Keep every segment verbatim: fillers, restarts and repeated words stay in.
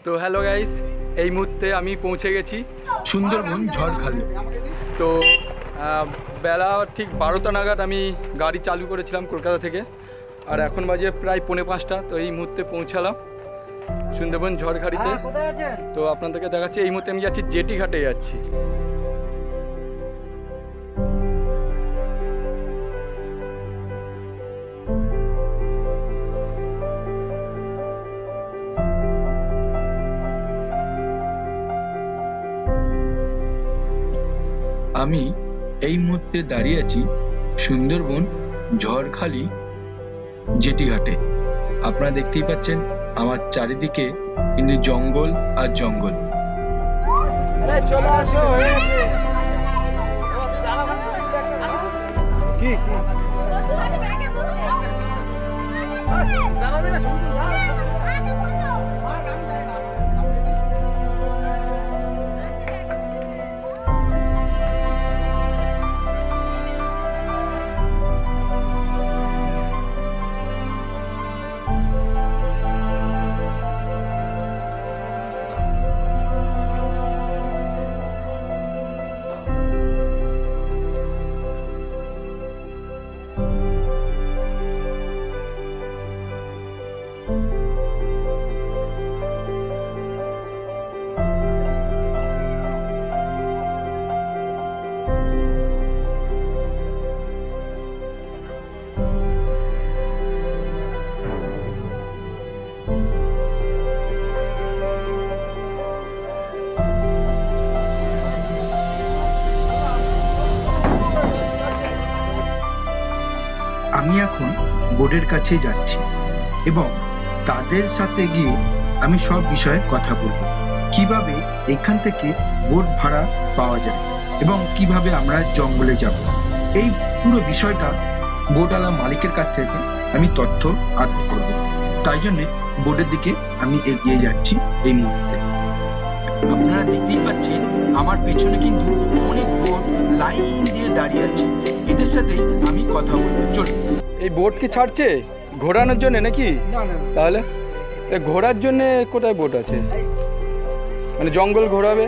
তো hello guys, এই মুহূর্তে আমি পৌঁছে গেছি সুন্দরবন ঝড়খালি। তো বেলা ঠিক বারোটা নাগাদ আমি গাড়ি চালু করেছিলাম কলকাতা থেকে, আর এখন বাজে প্রায় পৌনে পাঁচটা। তো এই মুহূর্তে পৌঁছালাম সুন্দরবন ঝড়খালিতে। তো আপনাদেরকে দেখাচ্ছি, এই মুহূর্তে আমি যাচ্ছি জেটি ঘাটে যাচ্ছি। আমি এই মুহূর্তে দাঁড়িয়ে আছি সুন্দরবন ঝড়খালি জেটি ঘাটে। আপনারা দেখতেই পাচ্ছেন আমার চারিদিকে কিন্তু জঙ্গল আর জঙ্গল। আমি এখন বোর্ডের কাছে যাচ্ছি এবং তাদের সাথে গিয়ে আমি সব বিষয়ে কথা বলবো, কিভাবে এখান থেকে বোট ভাড়া পাওয়া যায় এবং কিভাবে আমরা জঙ্গলে যাব। এই পুরো বিষয়টা বোটওয়ালা মালিকের কাছ থেকে আমি তথ্য আদায় করব। তাই জন্যে বোর্ডের দিকে আমি এগিয়ে যাচ্ছি এই মুহূর্তে। আপনারা দেখতেই পাচ্ছেন আমার পেছনে কিন্তু অনেক বোট লাইন দিয়ে দাঁড়িয়ে আছে। এদের সাথে আমি কথা বলবো। চলুন। এই বোট কি ছাড়ছে ঘোরানোর জন্য নাকি? তাহলে ঘোরার জন্য কোথায় বোট আছে? মানে জঙ্গল ঘোরাবে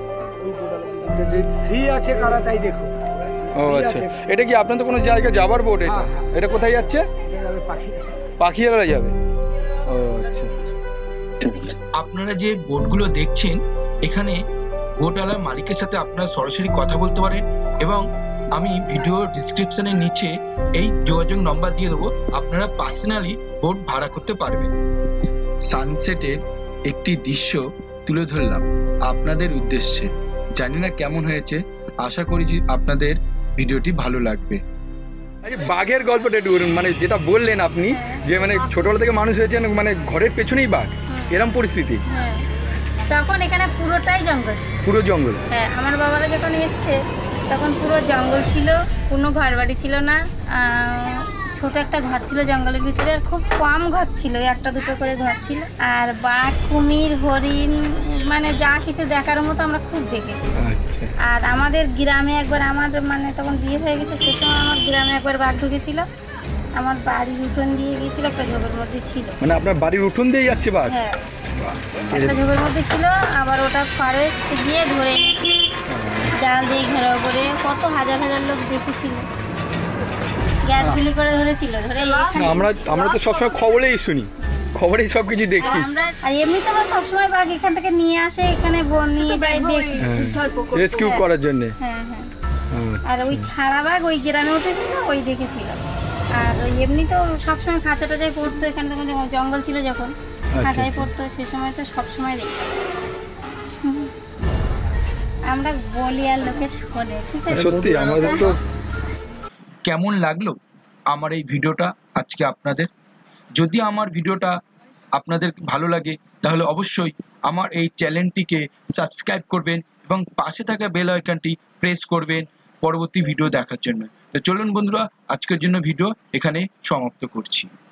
ফ্রি আছে কারা, তাই দেখো। ও আচ্ছা, এটা কি আপনার তো কোনো জায়গায় যাবার বোট? এটা এটা কোথায় যাচ্ছে? পাখিয়ালা যাবে। ও আচ্ছা। আপনারা যে বোটগুলো দেখছেন, এখানে বোটওয়ালার মালিকের সাথে আপনারা সরাসরি কথা বলতে পারেন এবং আমি ভিডিও ডিসক্রিপশনের নিচে এই যোগাযোগ নম্বর দিয়ে দেবো, আপনারা পার্সোনালি বোট ভাড়া করতে পারবেন। সানসেটের একটি দৃশ্য তুলে ধরলাম আপনাদের উদ্দেশ্যে। জানি না কেমন হয়েছে, আশা করি যে আপনাদের ভিডিওটি ভালো লাগবে। বাঘের গল্পটা একটু মানে যেটা বললেন আপনি, যে মানে ছোটবেলা থেকে মানুষ হয়েছেন মানে ঘরের পেছনেই বাঘ, এরকম পরিস্থিতি। তখন এখানে পুরোটাই জঙ্গল, পুরো জঙ্গল। হ্যাঁ, আমার বাবারা যখন এসছে তখন পুরো জঙ্গল ছিল, কোনো ঘর বাড়ি ছিল না। ছোট একটা ঘর ছিল জঙ্গলের ভিতরে, আর খুব কম ঘর ছিল, একটা দুটো করে ঘর ছিল। আর বাঘ, কুমির, হরিণ, মানে যা কিছু দেখার মতো আমরা খুব দেখেছি। আর আমাদের গ্রামে একবার, আমার মানে তখন বিয়ে হয়ে গেছে, সে সময় আমার গ্রামে একবার বাঘ ঢুকেছিল, আমার বাড়ির উঠোন দিয়ে গিয়েছিল, একটা ঝোপের মধ্যে ছিল। মানে আপনার বাড়ির উঠোন দিয়ে যাচ্ছে বাঘ? হ্যাঁ, একটা ঝোপের মধ্যে ছিল, আবার ওটা ফরেস্ট গিয়ে ধরে গেছি, জাল দিয়ে ঘেরাও করে। কত হাজার হাজার লোক দেখেছিল, গ্যাস গুলি করে ধরেছিল। ধরে আমরা আমরা তো সবসময় খবরেই শুনি, খবরেই সব কিছু দেখি। আর এমনি তো আমরা সবসময় বাঘ এখান থেকে নিয়ে আসে, এখানে নিয়ে যাই দেখি রেস্কিউ করার জন্য। হ্যাঁ হ্যাঁ। আর ওই ছাড়া বাঘ ওই গ্রামে উঠেছিল, ওই দেখেছিল। আর ওই এমনি তো সবসময় খাঁচা টাচায় পড়তো, এখানে তখন জঙ্গল ছিল, যখন খাঁচায় পড়তো সে সময় তো সবসময় দেখতাম। আমরা বলি আর লোকে শোনে, ঠিক আছে? সত্যি আমাদের তো। কেমন লাগলো আমার এই ভিডিওটা আজকে আপনাদের? যদি আমার ভিডিওটা আপনাদের ভালো লাগে তাহলে অবশ্যই আমার এই চ্যানেলটিকে সাবস্ক্রাইব করবেন এবং পাশে থাকা বেল আইকনটি প্রেস করবেন পরবর্তী ভিডিও দেখার জন্য। তো চলুন বন্ধুরা, আজকের জন্য ভিডিও এখানে সমাপ্ত করছি।